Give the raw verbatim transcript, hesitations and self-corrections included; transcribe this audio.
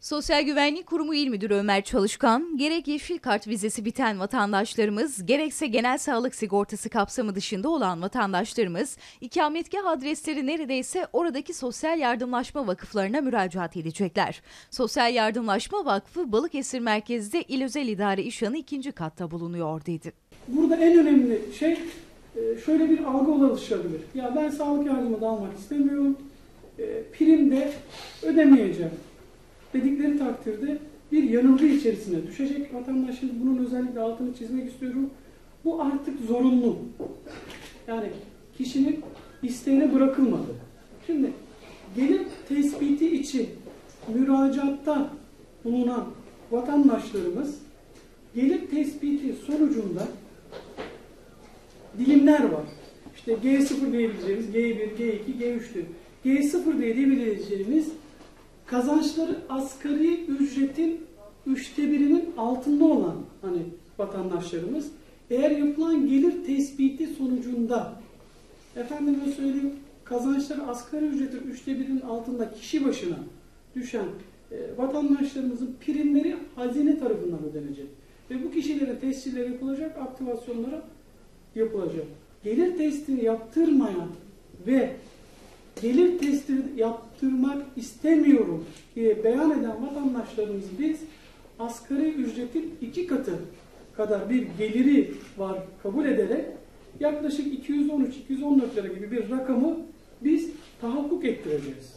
Sosyal Güvenlik Kurumu İl Müdürü Ömer Çalışkan, gerek yeşil kart vizesi biten vatandaşlarımız, gerekse genel sağlık sigortası kapsamı dışında olan vatandaşlarımız, ikametgah adresleri neredeyse oradaki sosyal yardımlaşma vakıflarına müracaat edecekler. Sosyal Yardımlaşma Vakfı Balıkesir merkezde İl Özel İdare İşhanı ikinci katta bulunuyor dedi. Burada en önemli şey şöyle bir algı oluşabilir. Ya ben sağlık yardımı da almak istemiyorum, prim de ödemeyeceğim dedikleri takdirde bir yanılgı içerisine düşecek vatandaşın. Bunun özellikle altını çizmek istiyorum. Bu artık zorunlu. Yani kişinin isteğine bırakılmadı. Şimdi gelir tespiti için müracaatta bulunan vatandaşlarımız gelir tespiti sonucunda dilimler var. İşte G sıfır diyebileceğimiz, G bir, G iki, G üç'tür. G sıfır diyebileceğimiz kazançları asgari ücretin üçte birinin altında olan hani vatandaşlarımız, eğer yapılan gelir tespiti sonucunda efendime söyleyeyim kazançları asgari ücretin üçte birinin altında kişi başına düşen e, vatandaşlarımızın primleri hazine tarafından ödenecek. Ve bu kişilere tesciller yapılacak, aktivasyonlara yapılacak. Gelir testini yaptırmayan ve gelir testini yaptırmak istemiyorum diye beyan eden vatandaşlarımızı biz asgari ücretin iki katı kadar bir geliri var kabul ederek yaklaşık iki yüz on üç iki yüz on dört lira gibi bir rakamı biz tahakkuk ettireceğiz.